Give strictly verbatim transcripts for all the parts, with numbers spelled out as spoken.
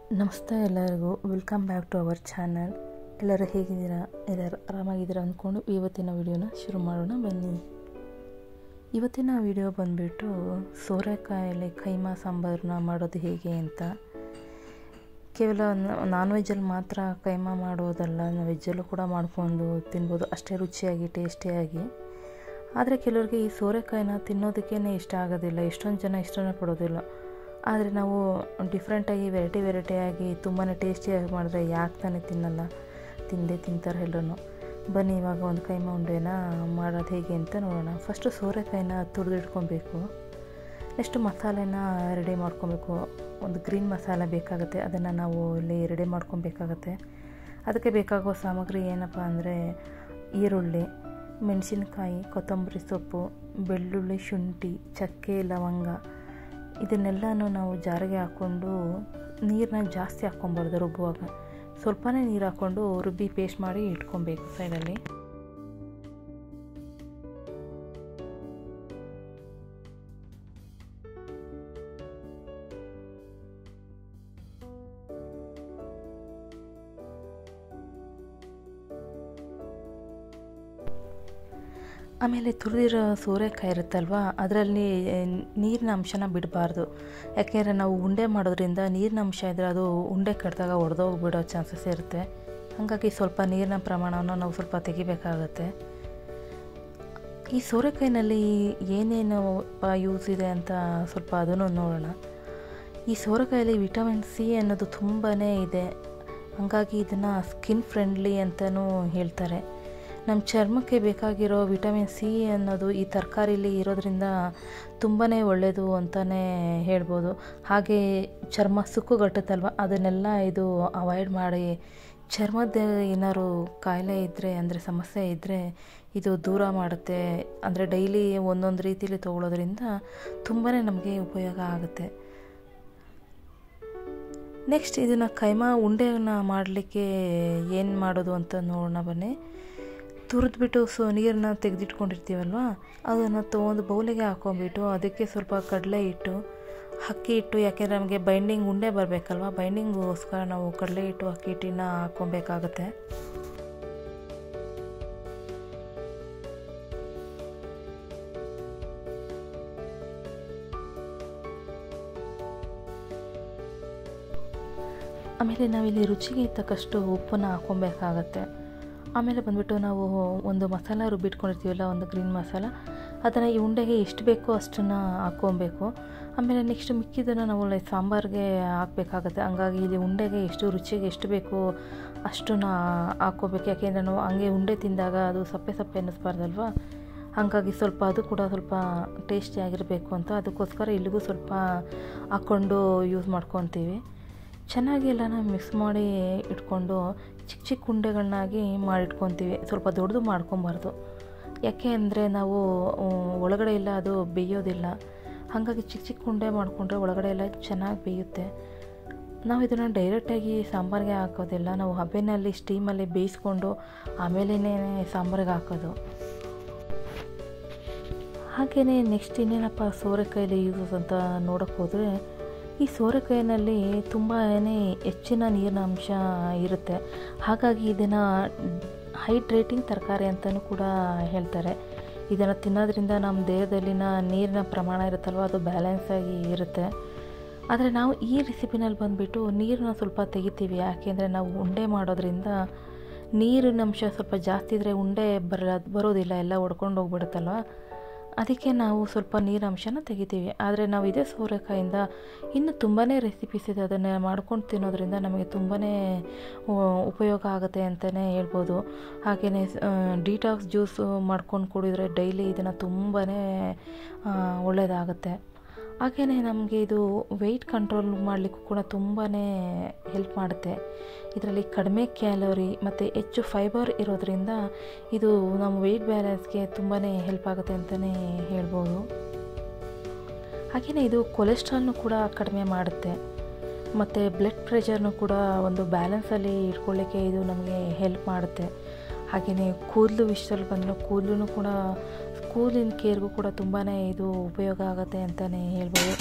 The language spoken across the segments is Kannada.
ನಮಸ್ತೆ ಎಲ್ಲರಿಗೂ, welcome back to our channel. ಎಲ್ಲರೂ ಹೇಗಿದ್ದೀರಾ? ಎಲ್ಲರೂ ಆರಾಮಾಗಿದ್ದೀರಾ ಅಂದ್ಕೊಂಡು ಇವತ್ತಿನ ವಿಡಿಯೋನ ಶುರು ಮಾಡೋಣ ಬನ್ನಿ. ಇವತ್ತಿನ ವಿಡಿಯೋ ಬಂದುಬಿಟ್ಟು ಸೋರೆಕಾಯಲ್ಲಿ ಕೈಮಾ ಸಾಂಬಾರನ್ನ ಮಾಡೋದು ಹೇಗೆ ಅಂತ. ಕೇವಲ ನಾನ್ ವೆಜ್ಜಲ್ಲಿ ಮಾತ್ರ ಕೈಮಾ ಮಾಡೋದಲ್ಲ, ವೆಜ್ಜಲ್ಲೂ ಕೂಡ ಮಾಡ್ಕೊಂಡು ತಿನ್ಬೋದು, ಅಷ್ಟೇ ರುಚಿಯಾಗಿ ಟೇಸ್ಟಿಯಾಗಿ. ಆದರೆ ಕೆಲವರಿಗೆ ಈ ಸೋರೆಕಾಯಿನ ತಿನ್ನೋದಕ್ಕೇ ಇಷ್ಟ ಆಗೋದಿಲ್ಲ, ಎಷ್ಟೊಂದು ಜನ ಇಷ್ಟನೇ ಪಡೋದಿಲ್ಲ. ಆದರೆ ನಾವು ಡಿಫ್ರೆಂಟಾಗಿ ವೆರೈಟಿ ವೆರೈಟಿಯಾಗಿ ತುಂಬಾ ಟೇಸ್ಟಿಯಾಗಿ ಮಾಡಿದ್ರೆ ಯಾಕೆ ತಾನೇ ತಿನ್ನಲ್ಲ, ತಿಂದೇ ತಿಂತಾರೆ ಎಲ್ಲರೂ. ಬನ್ನಿ ಇವಾಗ ಒಂದು ಕೈಮಾ ಉಂಡೆನ ಮಾಡೋದು ಹೇಗೆ ಅಂತ ನೋಡೋಣ. ಫಸ್ಟು ಸೋರೆಕಾಯಿನ ತುರಿದಿಟ್ಕೊಬೇಕು. ನೆಕ್ಸ್ಟು ಮಸಾಲೆನ ರೆಡಿ ಮಾಡ್ಕೊಬೇಕು. ಒಂದು ಗ್ರೀನ್ ಮಸಾಲೆ ಬೇಕಾಗುತ್ತೆ, ಅದನ್ನು ನಾವು ಇಲ್ಲಿ ರೆಡಿ ಮಾಡ್ಕೊಬೇಕಾಗತ್ತೆ. ಅದಕ್ಕೆ ಬೇಕಾಗೋ ಸಾಮಗ್ರಿ ಏನಪ್ಪ ಅಂದರೆ ಈರುಳ್ಳಿ, ಮೆಣಸಿನ್ಕಾಯಿ, ಕೊತ್ತಂಬರಿ ಸೊಪ್ಪು, ಬೆಳ್ಳುಳ್ಳಿ, ಶುಂಠಿ, ಚಕ್ಕೆ, ಲವಂಗ, ಇದನ್ನೆಲ್ಲನೂ ನಾವು ಜಾರಿಗೆ ಹಾಕ್ಕೊಂಡು ನೀರನ್ನ ಜಾಸ್ತಿ ಹಾಕ್ಕೊಬಾರ್ದು. ರುಬ್ಬುವಾಗ ಸ್ವಲ್ಪನೇ ನೀರು ಹಾಕ್ಕೊಂಡು ರುಬ್ಬಿ ಪೇಸ್ಟ್ ಮಾಡಿ ಇಟ್ಕೊಬೇಕು ಸೈಡಲ್ಲಿ. ಆಮೇಲೆ ತುರಿದಿರೋ ಸೋರೆಕಾಯಿ ಇರುತ್ತಲ್ವ, ಅದರಲ್ಲಿ ನೀರಿನ ಅಂಶನ ಬಿಡಬಾರ್ದು. ಯಾಕೆಂದರೆ ನಾವು ಉಂಡೆ ಮಾಡೋದ್ರಿಂದ ನೀರಿನ ಅಂಶ ಇದ್ದರೆ ಅದು ಉಂಡೆ ಕಟ್ಟಿದಾಗ ಒಡೆದೋಗ್ಬಿಡೋ ಚಾನ್ಸಸ್ ಇರುತ್ತೆ. ಹಾಗಾಗಿ ಸ್ವಲ್ಪ ನೀರಿನ ಪ್ರಮಾಣವನ್ನು ನಾವು ಸ್ವಲ್ಪ ತೆಗಿಬೇಕಾಗತ್ತೆ. ಈ ಸೋರೆಕಾಯಿನಲ್ಲಿ ಏನೇನು ಯೂಸ್ ಇದೆ ಅಂತ ಸ್ವಲ್ಪ ಅದನ್ನು ನೋಡೋಣ. ಈ ಸೋರೆಕಾಯಲ್ಲಿ ವಿಟಮಿನ್ ಸಿ ಅನ್ನೋದು ತುಂಬಾ ಇದೆ. ಹಾಗಾಗಿ ಇದನ್ನು ಸ್ಕಿನ್ ಫ್ರೆಂಡ್ಲಿ ಅಂತಲೂ ಹೇಳ್ತಾರೆ. ನಮ್ಮ ಚರ್ಮಕ್ಕೆ ಬೇಕಾಗಿರೋ ವಿಟಮಿನ್ ಸಿ ಅನ್ನೋದು ಈ ತರಕಾರಿಲಿ ಇರೋದ್ರಿಂದ ತುಂಬಾ ಒಳ್ಳೆಯದು ಅಂತಲೇ ಹೇಳ್ಬೋದು. ಹಾಗೆ ಚರ್ಮ ಸುಕ್ಕುಗಟ್ಟುತ್ತಲ್ವ, ಅದನ್ನೆಲ್ಲ ಇದು ಅವಾಯ್ಡ್ ಮಾಡಿ ಚರ್ಮದ ಏನಾದ್ರು ಕಾಯಿಲೆ ಇದ್ದರೆ ಅಂದರೆ ಸಮಸ್ಯೆ ಇದ್ದರೆ ಇದು ದೂರ ಮಾಡುತ್ತೆ. ಅಂದರೆ ಡೈಲಿ ಒಂದೊಂದು ರೀತಿಯಲ್ಲಿ ತೊಗೊಳೋದ್ರಿಂದ ತುಂಬಾ ನಮಗೆ ಉಪಯೋಗ ಆಗುತ್ತೆ. ನೆಕ್ಸ್ಟ್ ಇದನ್ನು ಕೈಮಾ ಉಂಡೆಯನ್ನು ಮಾಡಲಿಕ್ಕೆ ಏನು ಮಾಡೋದು ಅಂತ ನೋಡೋಣ ಬನ್ನಿ. ತುರಿದ್ಬಿಟ್ಟು ಸೊ ನೀರನ್ನ ತೆಗೆದಿಟ್ಕೊಂಡಿರ್ತೀವಲ್ವ, ಅದನ್ನು ತೊಗೊಂಡು ಬೌಲಿಗೆ ಹಾಕ್ಕೊಂಬಿಟ್ಟು ಅದಕ್ಕೆ ಸ್ವಲ್ಪ ಕಡಲೆ ಹಿಟ್ಟು, ಅಕ್ಕಿ ಹಿಟ್ಟು, ಯಾಕೆಂದರೆ ನಮಗೆ ಬೈಂಡಿಂಗ್ ಉಂಡೆ ಬರಬೇಕಲ್ವ, ಬೈಂಡಿಂಗ್ಗೋಸ್ಕರ ನಾವು ಕಡಲೆ ಹಿಟ್ಟು ಅಕ್ಕಿ ಹಿಟ್ಟನ್ನ ಹಾಕ್ಕೊಬೇಕಾಗತ್ತೆ. ಆಮೇಲೆ ನಾವಿಲ್ಲಿ ರುಚಿಗೆ ತಕ್ಕಷ್ಟು ಉಪ್ಪನ್ನು ಹಾಕ್ಕೊಬೇಕಾಗತ್ತೆ. ಆಮೇಲೆ ಬಂದುಬಿಟ್ಟು ನಾವು ಒಂದು ಮಸಾಲ ರುಬ್ಬಿಟ್ಕೊಂಡಿರ್ತೀವಲ್ಲ, ಒಂದು ಗ್ರೀನ್ ಮಸಾಲ, ಅದನ್ನು ಈ ಉಂಡೆಗೆ ಎಷ್ಟು ಬೇಕೋ ಅಷ್ಟನ್ನು ಹಾಕ್ಕೊಬೇಕು. ಆಮೇಲೆ ನೆಕ್ಸ್ಟ್ ಮಿಕ್ಕಿದ್ದನ್ನು ನಾವು ಸಾಂಬಾರಿಗೆ ಹಾಕಬೇಕಾಗತ್ತೆ. ಹಂಗಾಗಿ ಇಲ್ಲಿ ಉಂಡೆಗೆ ಎಷ್ಟು ರುಚಿಗೆ ಎಷ್ಟು ಬೇಕೋ ಅಷ್ಟನ್ನು ಹಾಕ್ಕೋಬೇಕು. ಯಾಕೆಂದರೆ ನಾವು ಹಂಗೆ ಉಂಡೆ ತಿಂದಾಗ ಅದು ಸಪ್ಪೆ ಸಪ್ಪೆ ಅನ್ನಿಸ್ಬಾರ್ದಲ್ವ, ಹಾಗಾಗಿ ಸ್ವಲ್ಪ ಅದು ಕೂಡ ಸ್ವಲ್ಪ ಟೇಸ್ಟಿಯಾಗಿರಬೇಕು ಅಂತ ಅದಕ್ಕೋಸ್ಕರ ಇಲ್ಲಿಗೂ ಸ್ವಲ್ಪ ಹಾಕ್ಕೊಂಡು ಯೂಸ್ ಮಾಡ್ಕೊತೀವಿ. ಚೆನ್ನಾಗಿ ಎಲ್ಲನ ಮಿಕ್ಸ್ ಮಾಡಿ ಇಟ್ಕೊಂಡು ಚಿಕ್ಕ ಚಿಕ್ಕ ಉಂಡೆಗಳನ್ನಾಗಿ ಮಾಡಿಟ್ಕೊತೀವಿ. ಸ್ವಲ್ಪ ದೊಡ್ಡದು ಮಾಡ್ಕೊಬಾರ್ದು, ಯಾಕೆ ಅಂದರೆ ನಾವು ಒಳಗಡೆ ಎಲ್ಲ ಅದು ಬೇಯೋದಿಲ್ಲ. ಹಾಗಾಗಿ ಚಿಕ್ಕ ಚಿಕ್ಕ ಉಂಡೆ ಮಾಡಿಕೊಂಡ್ರೆ ಒಳಗಡೆ ಎಲ್ಲ ಚೆನ್ನಾಗಿ ಬೇಯುತ್ತೆ. ನಾವು ಇದನ್ನು ಡೈರೆಕ್ಟಾಗಿ ಸಾಂಬಾರಿಗೆ ಹಾಕೋದಿಲ್ಲ, ನಾವು ಹಬೆನಲ್ಲಿ ಸ್ಟೀಮಲ್ಲಿ ಬೇಯಿಸ್ಕೊಂಡು ಆಮೇಲೇ ಸಾಂಬಾರಿಗೆ ಹಾಕೋದು. ಹಾಗೆಯೇ ನೆಕ್ಸ್ಟ್ ಇನ್ನೇನಪ್ಪ ಸೋರೆಕಾಯಲ್ಲಿ ಯೂಸಸ್ ಅಂತ ನೋಡೋಕ್ಕೆ ಹೋದರೆ, ಈ ಸೋರೆಕಾಯಿನಲ್ಲಿ ತುಂಬಾ ಹೆಚ್ಚಿನ ನೀರಿನ ಅಂಶ ಇರುತ್ತೆ. ಹಾಗಾಗಿ ಇದನ್ನು ಹೈಡ್ರೇಟಿಂಗ್ ತರಕಾರಿ ಅಂತಲೂ ಕೂಡ ಹೇಳ್ತಾರೆ. ಇದನ್ನು ತಿನ್ನೋದ್ರಿಂದ ನಮ್ಮ ದೇಹದಲ್ಲಿನ ನೀರಿನ ಪ್ರಮಾಣ ಇರುತ್ತಲ್ವ, ಅದು ಬ್ಯಾಲೆನ್ಸಾಗಿ ಇರುತ್ತೆ. ಆದರೆ ನಾವು ಈ ರೆಸಿಪಿನಲ್ಲಿ ಬಂದುಬಿಟ್ಟು ನೀರನ್ನ ಸ್ವಲ್ಪ ತೆಗಿತೀವಿ. ಯಾಕೆಂದರೆ ನಾವು ಉಂಡೆ ಮಾಡೋದ್ರಿಂದ ನೀರಿನ ಅಂಶ ಸ್ವಲ್ಪ ಜಾಸ್ತಿ ಇದ್ದರೆ ಉಂಡೆ ಬರ ಬರೋದಿಲ್ಲ, ಎಲ್ಲ ಒಡ್ಕೊಂಡು ಹೋಗ್ಬಿಡುತ್ತಲ್ವ. ಅದಕ್ಕೆ ನಾವು ಸ್ವಲ್ಪ ನೀರಂಶನ ತೆಗಿತೀವಿ. ಆದರೆ ನಾವು ಇದೇ ಸೋರೆಕಾಯಿಂದ ಇನ್ನು ತುಂಬಾ ರೆಸಿಪೀಸ್ ಇದೆ, ಅದನ್ನು ಮಾಡ್ಕೊಂಡು ತಿನ್ನೋದ್ರಿಂದ ನಮಗೆ ತುಂಬಾ ಉಪಯೋಗ ಆಗುತ್ತೆ ಅಂತಲೇ ಹೇಳ್ಬೋದು. ಹಾಗೆಯೇ ಡಿಟಾಕ್ಸ್ ಜ್ಯೂಸು ಮಾಡ್ಕೊಂಡು ಕುಡಿದ್ರೆ ಡೈಲಿ ಇದನ್ನು ತುಂಬಾ ಒಳ್ಳೆಯದಾಗುತ್ತೆ. ಹಾಗೆಯೇ ನಮಗೆ ಇದು ವೆಯ್ಟ್ ಕಂಟ್ರೋಲ್ ಮಾಡಲಿಕ್ಕೂ ಕೂಡ ತುಂಬಾ ಹೆಲ್ಪ್ ಮಾಡುತ್ತೆ. ಇದರಲ್ಲಿ ಕಡಿಮೆ ಕ್ಯಾಲೋರಿ ಮತ್ತು ಹೆಚ್ಚು ಫೈಬರ್ ಇರೋದರಿಂದ ಇದು ನಮ್ಮ ವೆಯ್ಟ್ ಬ್ಯಾಲೆನ್ಸ್ಗೆ ತುಂಬಾ ಹೆಲ್ಪ್ ಆಗುತ್ತೆ ಅಂತಲೇ ಹೇಳ್ಬೋದು. ಹಾಗೆಯೇ ಇದು ಕೊಲೆಸ್ಟ್ರಾಲ್ನು ಕೂಡ ಕಡಿಮೆ ಮಾಡುತ್ತೆ ಮತ್ತು ಬ್ಲಡ್ ಪ್ರೆಷರ್ನು ಕೂಡ ಒಂದು ಬ್ಯಾಲೆನ್ಸಲ್ಲಿ ಇಟ್ಕೊಳ್ಳಿಕ್ಕೆ ಇದು ನಮಗೆ ಹೆಲ್ಪ್ ಮಾಡುತ್ತೆ. ಹಾಗೆಯೇ ಕೂದಲು ವಿಷಯದಲ್ಲಿ ಬಂದರೂ ಕೂದಲು ಕೂಡ ಕೂದಲಿನ ಕೇರ್ಗೂ ಕೂಡ ತುಂಬಾ ಇದು ಉಪಯೋಗ ಆಗುತ್ತೆ ಅಂತಲೇ ಹೇಳ್ಬೋದು.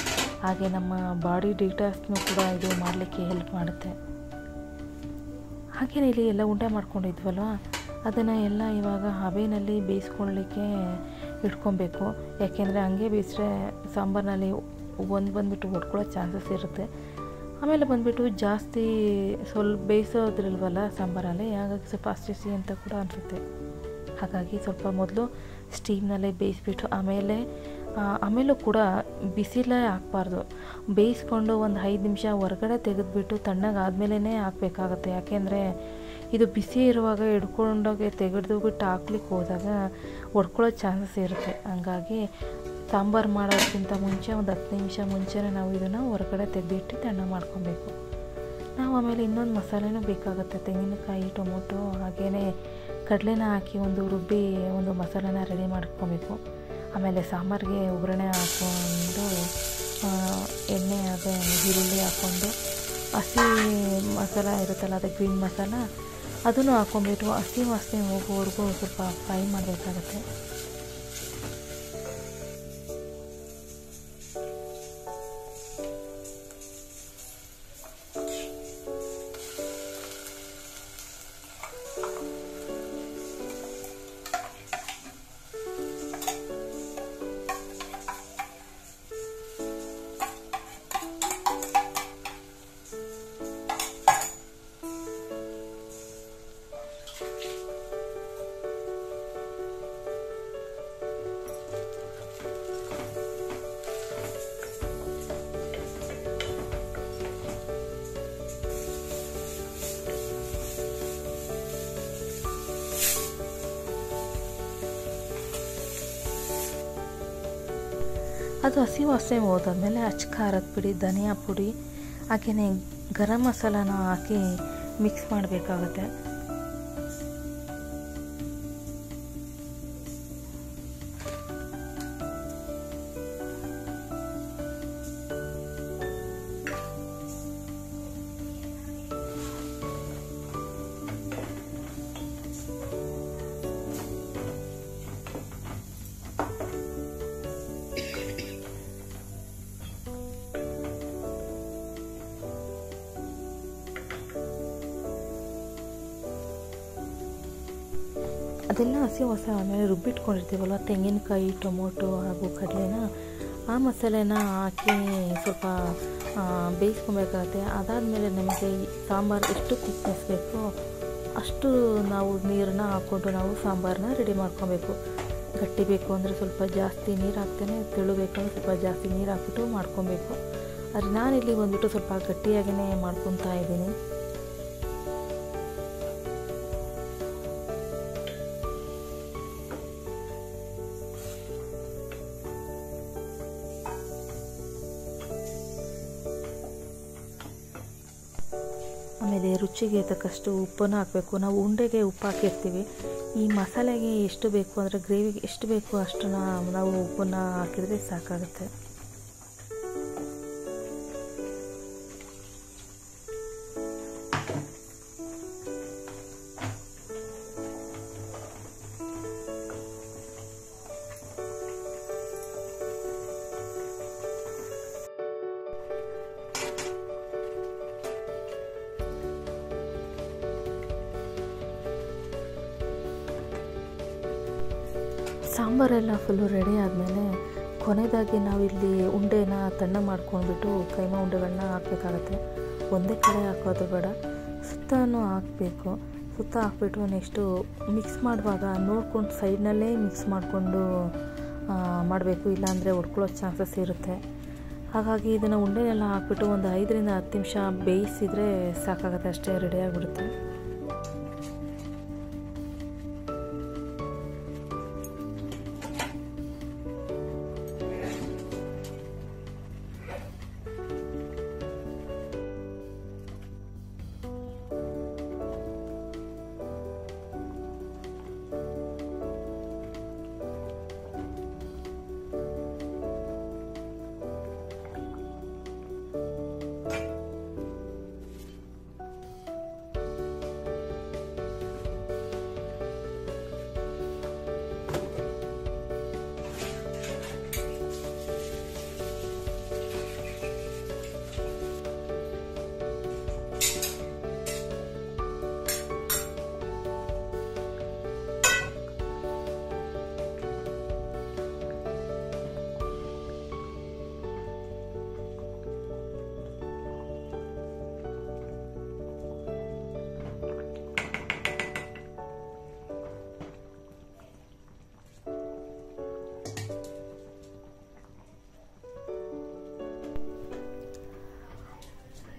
ಹಾಗೆ ನಮ್ಮ ಬಾಡಿ ಡಿಟಾಕ್ಸ್ನೂ ಕೂಡ ಇದು ಮಾಡಲಿಕ್ಕೆ ಹೆಲ್ಪ್ ಮಾಡುತ್ತೆ. ಹಾಗೆಯೇ ಇಲ್ಲಿ ಎಲ್ಲ ಉಂಡೆ ಮಾಡ್ಕೊಂಡಿದ್ವಲ್ವ, ಅದನ್ನು ಎಲ್ಲ ಇವಾಗ ಹಬೆಯಲ್ಲಿ ಬೇಯಿಸ್ಕೊಳ್ಳಿಕ್ಕೆ ಇಟ್ಕೊಬೇಕು. ಯಾಕೆಂದರೆ ಹಂಗೆ ಬೇಯಿಸ್ರೆ ಸಾಂಬಾರಿನಲ್ಲಿ ಒಂದು ಬಂದುಬಿಟ್ಟು ಒಡ್ಕೊಳ್ಳೋ ಚಾನ್ಸಸ್ ಇರುತ್ತೆ. ಆಮೇಲೆ ಬಂದುಬಿಟ್ಟು ಜಾಸ್ತಿ ಸ್ವಲ್ಪ ಬೇಯಿಸೋದ್ರಲ್ವಲ್ಲ ಸಾಂಬಾರಲ್ಲಿ, ಹಾಗಾಗಿ ಸ್ವಲ್ಪ ಅಸ್ತಿಸಿ ಅಂತ ಕೂಡ ಅನಿಸುತ್ತೆ. ಹಾಗಾಗಿ ಸ್ವಲ್ಪ ಮೊದಲು ಸ್ಟೀಮ್ನಲ್ಲೇ ಬೇಯಿಸ್ಬಿಟ್ಟು ಆಮೇಲೆ ಆಮೇಲೂ ಕೂಡ ಬಿಸಿಲೇ ಹಾಕ್ಬಾರ್ದು. ಬೇಯಿಸ್ಕೊಂಡು ಒಂದು ಐದು ನಿಮಿಷ ಹೊರಗಡೆ ತೆಗೆದುಬಿಟ್ಟು ತಣ್ಣಗಾದ್ಮೇಲೆ ಹಾಕಬೇಕಾಗತ್ತೆ. ಯಾಕೆಂದರೆ ಇದು ಬಿಸಿ ಇರುವಾಗ ಹಿಡ್ಕೊಂಡೋಗಿ ತೆಗೆದು ಬಿಟ್ಟು ಹಾಕ್ಲಿಕ್ಕೆ ಹೋದಾಗ ಒಡ್ಕೊಳ್ಳೋ ಚಾನ್ಸಸ್ ಇರುತ್ತೆ. ಹಂಗಾಗಿ ಸಾಂಬಾರು ಮಾಡೋದಕ್ಕಿಂತ ಮುಂಚೆ ಒಂದು ಹತ್ತು ನಿಮಿಷ ಮುಂಚೆನೇ ನಾವು ಇದನ್ನು ಹೊರಗಡೆ ತೆಗೆದಿಟ್ಟು ತಣ್ಣ ಮಾಡ್ಕೊಬೇಕು. ನಾವು ಆಮೇಲೆ ಇನ್ನೊಂದು ಮಸಾಲೆನೂ ಬೇಕಾಗುತ್ತೆ. ತೆಂಗಿನಕಾಯಿ, ಟೊಮೊಟೊ ಹಾಗೆಯೇ ಕಡಲೆನ ಹಾಕಿ ಒಂದು ರುಬ್ಬಿ ಒಂದು ಮಸಾಲೆನ ರೆಡಿ ಮಾಡ್ಕೊಬೇಕು. ಆಮೇಲೆ ಸಾಂಬಾರಿಗೆ ಒಗ್ಗರಣೆ ಹಾಕ್ಕೊಂಡು ಎಣ್ಣೆ ಹಾಗೆ ಈರುಳ್ಳಿ ಹಾಕ್ಕೊಂಡು ಹಸಿ ಮಸಾಲ ಇರುತ್ತಲ್ಲ, ಅದು ಗ್ರೀನ್ ಮಸಾಲ, ಅದನ್ನು ಹಾಕ್ಕೊಂಬಿಟ್ಟು ಹಸಿ ವಾಸನೆ ಹೋಗೋವರೆಗೂ ಸ್ವಲ್ಪ ಫ್ರೈ ಮಾಡಬೇಕಾಗತ್ತೆ. ಅದು ಹಸಿ ವಾಸನೆ ಹೋದಾದ್ಮೇಲೆ ಅಚ್ಚ ಖಾರದ ಪುಡಿ, ಧನಿಯಾ ಪುಡಿ ಹಾಗೆಯೇ ಗರಂ ಮಸಾಲಾನ ಹಾಕಿ ಮಿಕ್ಸ್ ಮಾಡಬೇಕಾಗುತ್ತೆ. ಅದೆಲ್ಲ ಹಸಿ ಹೊಸ ಆಮೇಲೆ ರುಬ್ಬಿಟ್ಕೊಂಡಿರ್ತೀವಲ್ವ, ತೆಂಗಿನಕಾಯಿ, ಟೊಮೊಟೊ ಹಾಗೂ ಕಡಲೆನ ಆ ಮಸಾಲೆನ ಹಾಕಿ ಸ್ವಲ್ಪ ಬೇಯಿಸ್ಕೊಬೇಕಾಗತ್ತೆ. ಅದಾದಮೇಲೆ ನಮಗೆ ಸಾಂಬಾರು ಎಷ್ಟು ತಿಕ್ನೆಸ್ ಬೇಕೋ ಅಷ್ಟು ನಾವು ನೀರನ್ನ ಹಾಕ್ಕೊಂಡು ನಾವು ಸಾಂಬಾರನ್ನ ರೆಡಿ ಮಾಡ್ಕೊಬೇಕು. ಗಟ್ಟಿ ಬೇಕು ಅಂದರೆ ಸ್ವಲ್ಪ ಜಾಸ್ತಿ ನೀರು ಹಾಕ್ತೇನೆ, ತೆಳು ಬೇಕಂದ್ರೆ ಸ್ವಲ್ಪ ಜಾಸ್ತಿ ನೀರು ಹಾಕ್ಬಿಟ್ಟು ಮಾಡ್ಕೊಬೇಕು. ಆದರೆ ನಾನಿಲ್ಲಿ ಬಂದುಬಿಟ್ಟು ಸ್ವಲ್ಪ ಗಟ್ಟಿಯಾಗಿಯೇ ಮಾಡ್ಕೊತಾ ಇದ್ದೀನಿ. ಆಮೇಲೆ ರುಚಿಗೆ ತಕ್ಕಷ್ಟು ಉಪ್ಪನ್ನು ಹಾಕಬೇಕು. ನಾವು ಉಂಡೆಗೆ ಉಪ್ಪು ಹಾಕಿರ್ತೀವಿ. ಈ ಮಸಾಲೆಗೆ ಎಷ್ಟು ಬೇಕು ಅಂದರೆ ಗ್ರೇವಿಗೆ ಎಷ್ಟು ಬೇಕು ಅಷ್ಟನ್ನು ನಾವು ಉಪ್ಪನ್ನು ಹಾಕಿದರೆ ಸಾಕಾಗುತ್ತೆ. ಸಾಂಬಾರೆಲ್ಲ ಫುಲ್ಲು ರೆಡಿ ಆದಮೇಲೆ ಕೊನೆಯದಾಗಿ ನಾವಿಲ್ಲಿ ಉಂಡೆನ ತಣ್ಣ ಮಾಡ್ಕೊಂಡ್ಬಿಟ್ಟು ಕೈಮಾ ಉಂಡೆಗಳನ್ನ ಹಾಕಬೇಕಾಗತ್ತೆ. ಒಂದೇ ಕಡೆ ಹಾಕೋದು ಬೇಡ, ಸುತ್ತನೂ ಹಾಕಬೇಕು. ಸುತ್ತ ಹಾಕ್ಬಿಟ್ಟು ನೆಕ್ಸ್ಟು ಮಿಕ್ಸ್ ಮಾಡುವಾಗ ನೋಡ್ಕೊಂಡು ಸೈಡ್ನಲ್ಲೇ ಮಿಕ್ಸ್ ಮಾಡಿಕೊಂಡು ಮಾಡಬೇಕು, ಇಲ್ಲಾಂದರೆ ಒಡ್ಕೊಳ್ಳೋ ಚಾನ್ಸಸ್ ಇರುತ್ತೆ. ಹಾಗಾಗಿ ಇದನ್ನು ಉಂಡೆನೆಲ್ಲ ಹಾಕ್ಬಿಟ್ಟು ಒಂದು ಐದರಿಂದ ಹತ್ತು ನಿಮಿಷ ಬೇಯಿಸಿದರೆ ಸಾಕಾಗುತ್ತೆ, ಅಷ್ಟೇ ರೆಡಿಯಾಗಿಬಿಡುತ್ತೆ.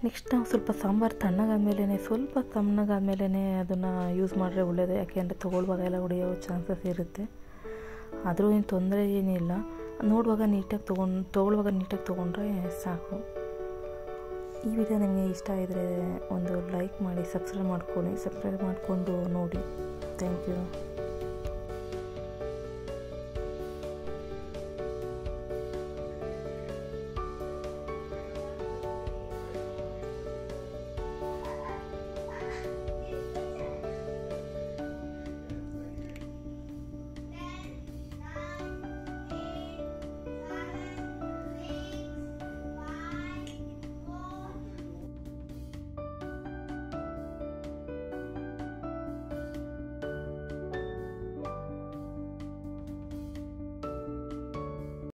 ನೆಕ್ಸ್ಟ್ ನಾವು ಸ್ವಲ್ಪ ಸಾಂಬಾರು ತಣ್ಣಗಾದ್ಮೇಲೆ ಸ್ವಲ್ಪ ತಣ್ಣಗಾದ್ಮೇಲೆ ಅದನ್ನು ಯೂಸ್ ಮಾಡಿದ್ರೆ ಒಳ್ಳೆಯದು. ಯಾಕೆಂದರೆ ತೊಗೊಳ್ಳುವಾಗ ಎಲ್ಲ ಹೊಡೆಯೋ ಚಾನ್ಸಸ್ ಇರುತ್ತೆ. ಆದರೂ ಏನು ತೊಂದರೆ ಏನಿಲ್ಲ, ನೋಡುವಾಗ ನೀಟಾಗಿ ತೊಗೊಂಡು ತೊಗೊಳ್ಳುವಾಗ ನೀಟಾಗಿ ತೊಗೊಂಡ್ರೆ ಸಾಕು. ಈ ವಿಡಿಯೋ ನಿಮಗೆ ಇಷ್ಟ ಆಗಿದರೆ ಒಂದು ಲೈಕ್ ಮಾಡಿ, ಸಬ್ಸ್ಕ್ರೈಬ್ ಮಾಡ್ಕೊಳ್ಳಿ. ಸಬ್ಸ್ಕ್ರೈಬ್ ಮಾಡಿಕೊಂಡು ನೋಡಿ. Thank you.